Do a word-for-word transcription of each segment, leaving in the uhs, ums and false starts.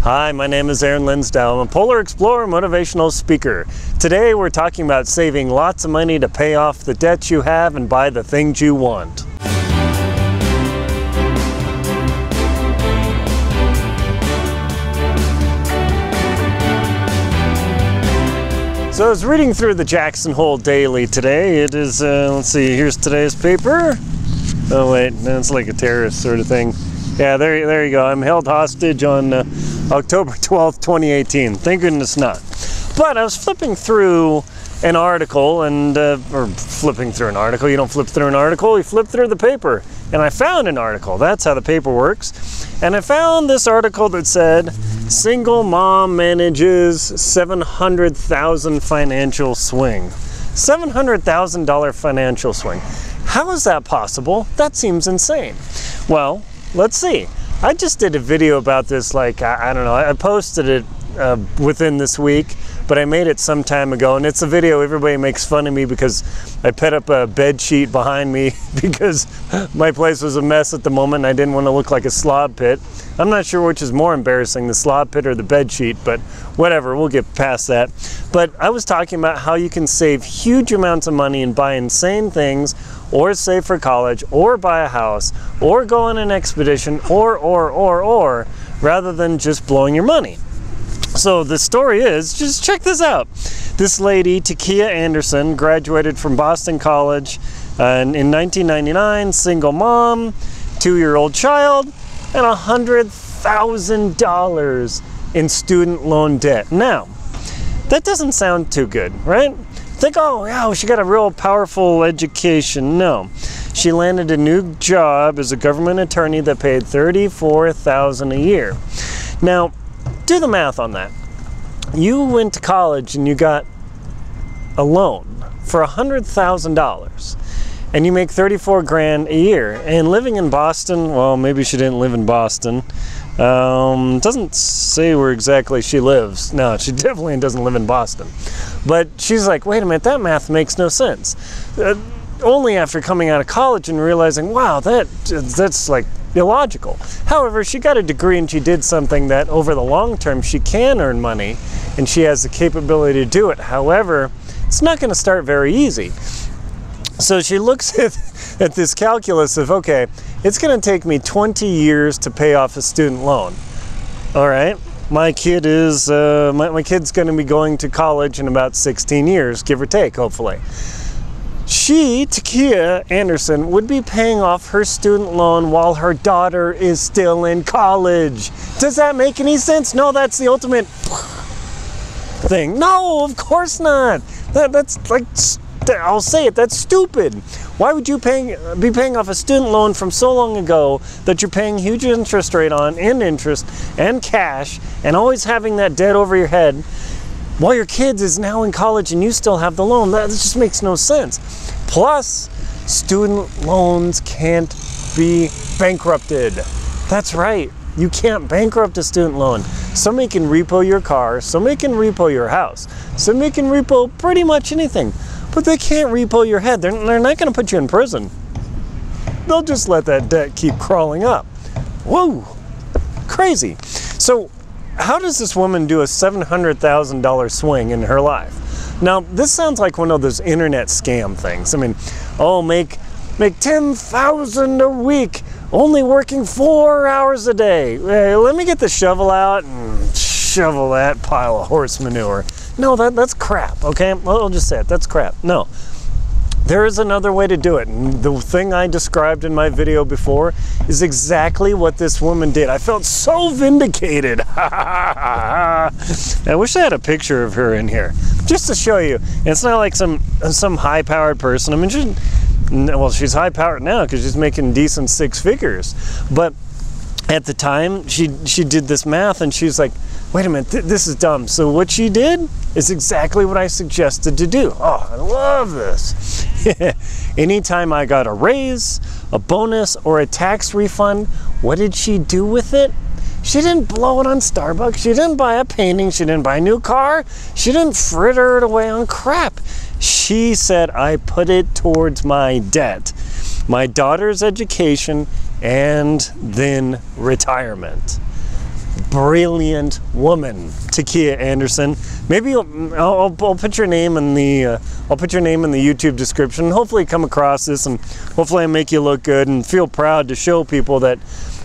Hi, my name is Linsdau. I'm a polar explorer, motivational speaker. Today we're talking about saving lots of money to pay off the debts you have and buy the things you want. So I was reading through the Jackson Hole Daily today. It is, uh, let's see, here's today's paper. Oh wait, that's like a terrorist sort of thing. Yeah, there, there you go. I'm held hostage on uh, October twelfth, twenty eighteen. Thank goodness not. But I was flipping through an article and, uh, or flipping through an article. You don't flip through an article, you flip through the paper. And I found an article. That's how the paper works. And I found this article that said, single mom manages seven hundred thousand dollars financial swing. seven hundred thousand dollar financial swing. How is that possible? That seems insane. Well, let's see. I just did a video about this, like, I, I don't know, I posted it uh, within this week, but I made it some time ago, and it's a video everybody makes fun of me because I put up a bed sheet behind me because my place was a mess at the moment and I didn't want to look like a slob pit. I'm not sure which is more embarrassing, the slob pit or the bed sheet, but whatever, we'll get past that. But I was talking about how you can save huge amounts of money and buy insane things, or save for college, or buy a house, or go on an expedition, or, or, or, or, rather than just blowing your money. So the story is, just check this out. This lady, Takiia Anderson, graduated from Boston College uh, in nineteen ninety-nine, single mom, two-year-old child, and one hundred thousand dollars in student loan debt. Now, that doesn't sound too good, right? Think, oh, yeah, she got a real powerful education. No, she landed a new job as a government attorney that paid thirty-four thousand dollars a year. Now, do the math on that. You went to college and you got a loan for one hundred thousand dollars, and you make thirty-four grand a year. And living in Boston, well, maybe she didn't live in Boston. Um, doesn't say where exactly she lives. No, she definitely doesn't live in Boston. But she's like, wait a minute, that math makes no sense. Uh, only after coming out of college and realizing, wow, that that's like illogical. However, she got a degree and she did something that over the long term she can earn money and she has the capability to do it. However, it's not going to start very easy. So she looks at, at this calculus of, okay, it's going to take me twenty years to pay off a student loan. All right, my kid is, uh, my, my kid's going to be going to college in about sixteen years, give or take, hopefully. She, Takiia Anderson, would be paying off her student loan while her daughter is still in college. Does that make any sense? No, that's the ultimate thing. No, of course not. That, that's like, I'll say it, that's stupid. Why would you paying, be paying off a student loan from so long ago that you're paying huge interest rate on, and interest, and cash, and always having that debt over your head, while your kid is now in college and you still have the loan? That just makes no sense. Plus, student loans can't be bankrupted. That's right, you can't bankrupt a student loan. Somebody can repo your car, somebody can repo your house, somebody can repo pretty much anything, but they can't repo your head. They're, they're not going to put you in prison. They'll just let that debt keep crawling up. Whoa, crazy. So how does this woman do a seven hundred thousand dollar swing in her life? Now, this sounds like one of those internet scam things. I mean, oh, make make ten thousand dollars a week, only working four hours a day. Hey, let me get the shovel out and shovel that pile of horse manure. No, that, that's crap, okay? Well, I'll just say it, that's crap. No, there is another way to do it. And the thing I described in my video before is exactly what this woman did. I felt so vindicated. I wish I had a picture of her in here, just to show you. And it's not like some, some high-powered person. I mean, she, well, she's high-powered now because she's making decent six figures. But at the time, she, she did this math and she's like, wait a minute, th this is dumb. So what she did is exactly what I suggested to do. Oh, I love this. Anytime I got a raise, a bonus, or a tax refund, what did she do with it? She didn't blow it on Starbucks. She didn't buy a painting. She didn't buy a new car. She didn't fritter it away on crap. She said, I put it towards my debt, my daughter's education, and then retirement. brilliant woman, Takiia Anderson. Maybe I'll, I'll, I'll put your name in the uh, I'll put your name in the YouTube description. Hopefully, come across this, and hopefully, I make you look good and feel proud to show people that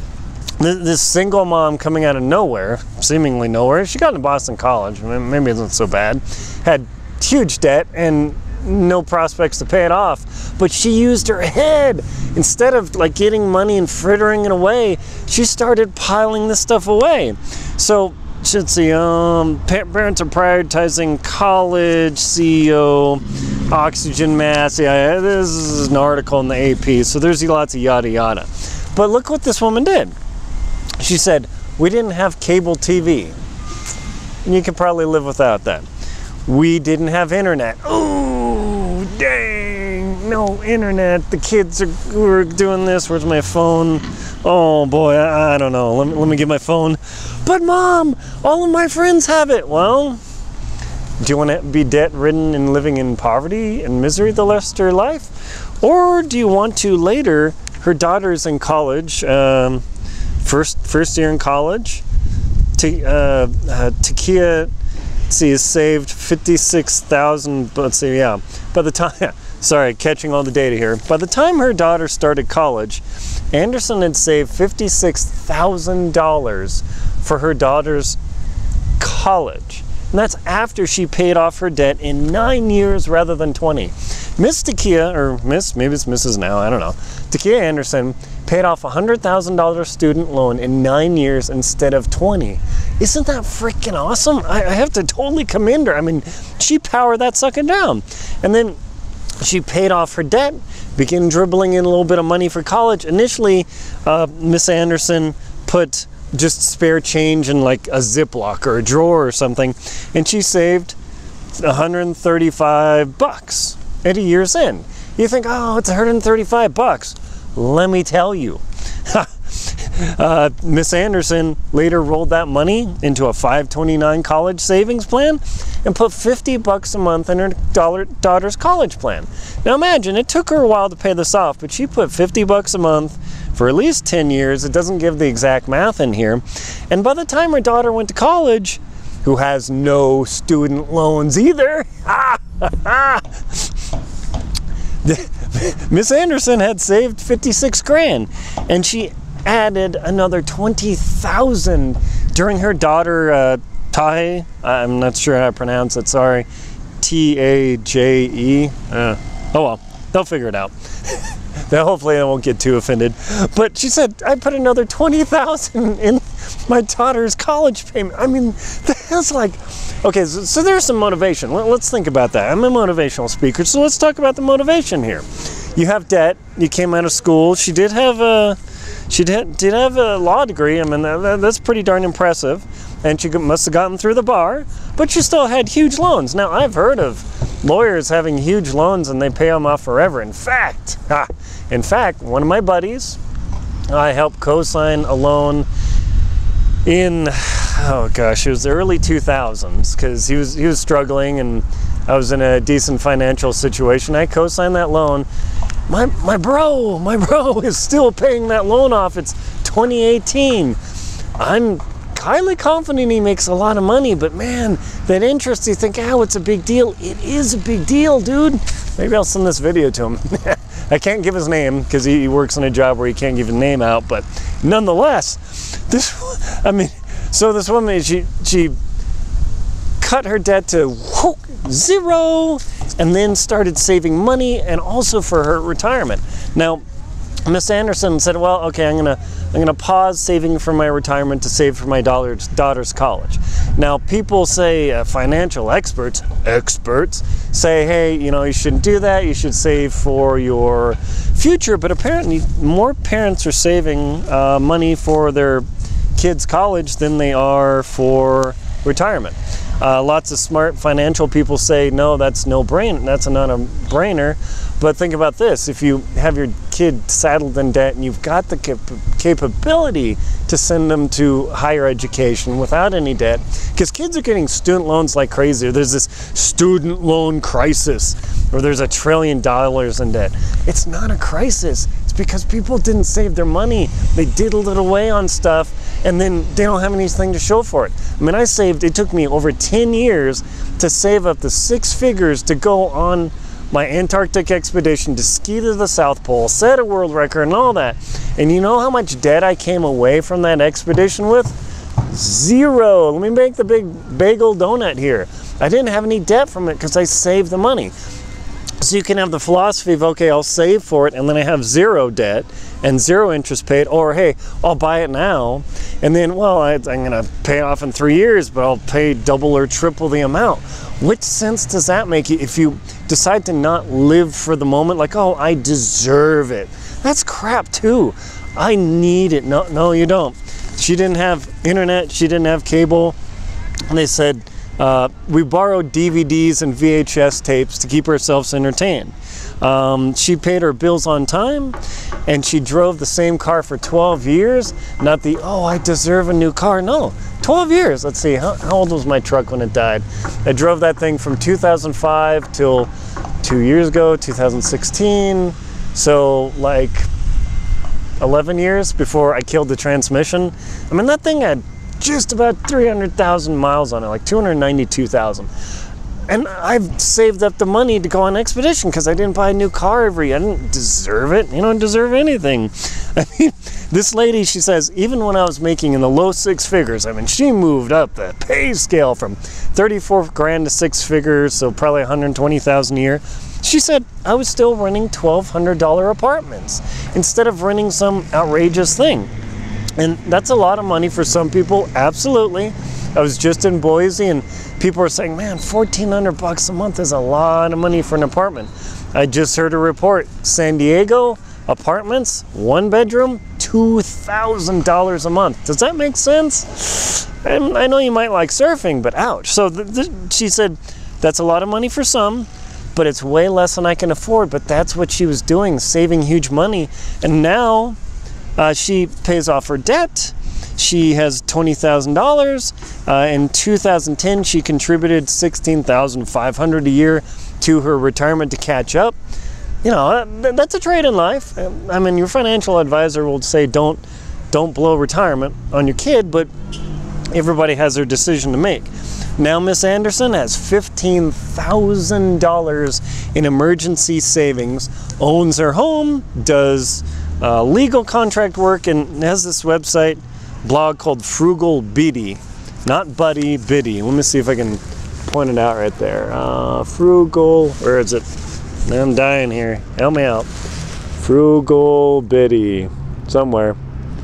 th this single mom coming out of nowhere, seemingly nowhere. She got into Boston College. Maybe it wasn't so bad. Had huge debt and no prospects to pay it off, but she used her head. Instead of like getting money and frittering it away, she started piling this stuff away. So let's see, um, parents are prioritizing college, C E O, oxygen mask. Yeah, this is an article in the A P, so there's lots of yada yada. But look what this woman did. She said, we didn't have cable T V. And you could probably live without that. We didn't have internet. Oh, dang, no internet. The kids are were doing this. Where's my phone? Oh boy, I, I don't know. Let me, let me get my phone. But Mom, all of my friends have it. Well, do you want to be debt-ridden and living in poverty and misery the rest of your life? Or do you want to later, her daughter's in college, um, first, first year in college, to, uh, uh, Takiia, see, has saved fifty-six thousand, let's see, yeah, by the time, sorry, catching all the data here. By the time her daughter started college, Anderson had saved fifty-six thousand dollars for her daughter's college. And that's after she paid off her debt in nine years rather than twenty. Miss Takiia, or Miss, maybe it's Missus now, I don't know. Takiia Anderson paid off a one hundred thousand dollar student loan in nine years instead of twenty. Isn't that freaking awesome? I, I have to totally commend her. I mean, she powered that sucker down. And then she paid off her debt, began dribbling in a little bit of money for college. Initially, uh, Miss Anderson put just spare change in like a Ziploc or a drawer or something, and she saved one hundred thirty-five bucks at a year's end. You think, oh, it's one hundred thirty-five bucks. Let me tell you. uh, Miss Anderson later rolled that money into a five twenty-nine college savings plan and put fifty bucks a month in her daughter's college plan. Now imagine, it took her a while to pay this off, but she put fifty bucks a month for at least ten years. It doesn't give the exact math in here. And by the time her daughter went to college, who has no student loans either, Miss Anderson had saved fifty-six grand, and she added another twenty thousand during her daughter, uh, Takiia, I'm not sure how to pronounce it, sorry, T A J E, uh, oh well, they'll figure it out. Now, hopefully I won't get too offended. But she said, I put another twenty thousand in my daughter's college payment. I mean, that's like, okay, so, so there's some motivation. Let's think about that. I'm a motivational speaker, so let's talk about the motivation here. You have debt. You came out of school. She did have a, she did, did have a law degree. I mean, that, that's pretty darn impressive. And she must have gotten through the bar, but she still had huge loans. Now, I've heard of lawyers having huge loans and they pay them off forever. In fact, ah, in fact, one of my buddies, I helped co-sign a loan in, oh gosh, it was the early two thousands, because he was, he was struggling and I was in a decent financial situation. I co-signed that loan. My, my bro, my bro is still paying that loan off. It's twenty eighteen. I'm highly confident he makes a lot of money, but man, that interest, you think, oh, it's a big deal. It is a big deal, dude. Maybe I'll send this video to him. I can't give his name because he works in a job where he can't give his name out, but nonetheless, this, I mean, so this woman, she, she cut her debt to whoo, zero and then started saving money and also for her retirement. Now, Miss Anderson said, well, okay, I'm gonna I'm gonna pause saving for my retirement to save for my daughter's, daughter's college. Now, people say, uh, financial experts, experts say, hey, you know, you shouldn't do that. You should save for your future. But apparently, more parents are saving uh, money for their kids' college than they are for retirement. Uh, lots of smart financial people say, no, that's no brain, that's not a brainer. But think about this, if you have your kid saddled in debt and you've got the cap capability to send them to higher education without any debt, because kids are getting student loans like crazy. There's this student loan crisis, or there's a trillion dollars in debt. It's not a crisis. It's because people didn't save their money. They diddled it away on stuff, and then they don't have anything to show for it. I mean, I saved, it took me over ten years to save up the six figures to go on my Antarctic expedition, to ski to the South Pole, set a world record and all that. And you know how much debt I came away from that expedition with? Zero. Let me make the big bagel donut here. I didn't have any debt from it because I saved the money. So you can have the philosophy of, okay, I'll save for it and then I have zero debt and zero interest paid, or hey, I'll buy it now and then, well, I, I'm gonna pay off in three years, but I'll pay double or triple the amount. Which sense does that make you if you decide to not live for the moment, like, oh, I deserve it? That's crap too. I need it. No, no, you don't. She didn't have internet, she didn't have cable, and they said, Uh, we borrowed D V Ds and V H S tapes to keep ourselves entertained. Um, she paid her bills on time, and she drove the same car for twelve years. Not the, oh, I deserve a new car. No, twelve years. Let's see, how, how old was my truck when it died? I drove that thing from two thousand five till two years ago, two thousand sixteen. So like eleven years before I killed the transmission. I mean, that thing had just about three hundred thousand miles on it, like two hundred ninety-two thousand. And I've saved up the money to go on expedition because I didn't buy a new car every year. I didn't deserve it. You don't deserve anything. I mean, this lady, she says, even when I was making in the low six figures, I mean, she moved up the pay scale from thirty-four grand to six figures, so probably one hundred twenty thousand a year. She said, I was still renting twelve hundred dollar apartments instead of renting some outrageous thing. And that's a lot of money for some people, absolutely. I was just in Boise and people were saying, man, fourteen hundred bucks a month is a lot of money for an apartment. I just heard a report, San Diego apartments, one bedroom, two thousand dollars a month. Does that make sense? And I know you might like surfing, but ouch. So th th she said, that's a lot of money for some, but it's way less than I can afford. But that's what she was doing, saving huge money. And now, Uh, she pays off her debt. She has twenty thousand dollars. Uh, in two thousand ten, she contributed sixteen thousand five hundred dollars a year to her retirement to catch up. You know, that's a trade in life. I mean, your financial advisor will say don't, don't blow retirement on your kid, but everybody has their decision to make. Now Miss Anderson has fifteen thousand dollars in emergency savings, owns her home, does Uh, legal contract work, and has this website blog called Frugal Biddy, not Buddy, Biddy. Let me see if I can point it out right there. Uh, Frugal, where is it? I'm dying here. Help me out. Frugal Biddy, somewhere.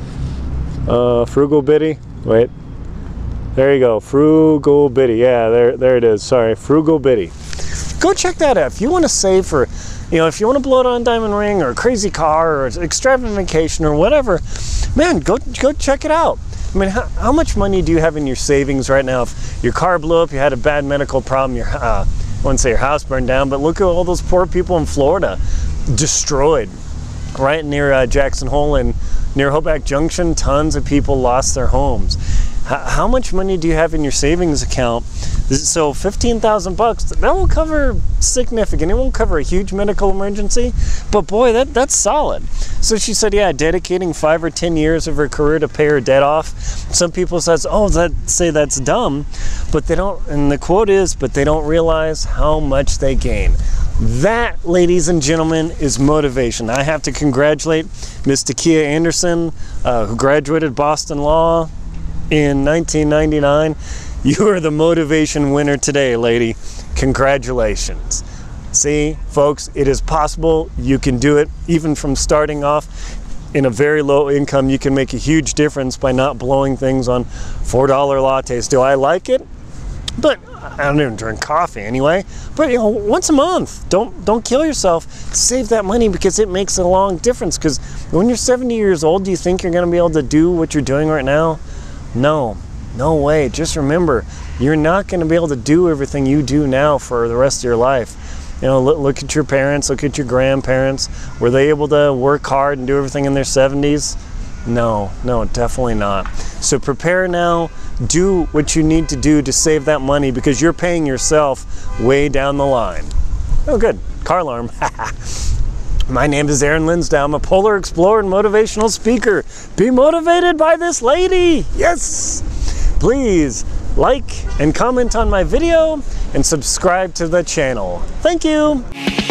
Uh, Frugal Biddy. Wait. There you go. Frugal Biddy. Yeah, there, there it is. Sorry, Frugal Biddy. Go check that out if you want to save for. You know, if you want to blow it on a diamond ring or a crazy car or an extravagant vacation or whatever, man, go go check it out. I mean, how, how much money do you have in your savings right now? If your car blew up, you had a bad medical problem, your, uh, I wouldn't say your house burned down, but look at all those poor people in Florida, destroyed, right near uh, Jackson Hole and near Hoback Junction, tons of people lost their homes. H how much money do you have in your savings account? So fifteen thousand bucks, that will cover significant. It won't cover a huge medical emergency, but boy, that that's solid. So she said, yeah, dedicating five or ten years of her career to pay her debt off. Some people says, oh, that say that's dumb, but they don't. And the quote is, but they don't realize how much they gain. That, ladies and gentlemen, is motivation. I have to congratulate Miss Takiia Anderson, uh, who graduated Boston Law in nineteen ninety-nine. You are the motivation winner today, lady. Congratulations. See, folks, it is possible. You can do it. Even from starting off in a very low income, you can make a huge difference by not blowing things on four dollar lattes. Do I like it? But I don't even drink coffee anyway. But you know, once a month, don't don't kill yourself. Save that money because it makes a long difference. Because when you're seventy years old, do you think you're going to be able to do what you're doing right now? No. No way. Just remember, you're not going to be able to do everything you do now for the rest of your life. You know, look, look at your parents, look at your grandparents. Were they able to work hard and do everything in their seventies? No, no, definitely not. So prepare now. Do what you need to do to save that money because you're paying yourself way down the line. Oh, good. Car alarm. My name is Aaron Linsdau. I'm a polar explorer and motivational speaker. Be motivated by this lady. Yes. Please like and comment on my video and subscribe to the channel. Thank you.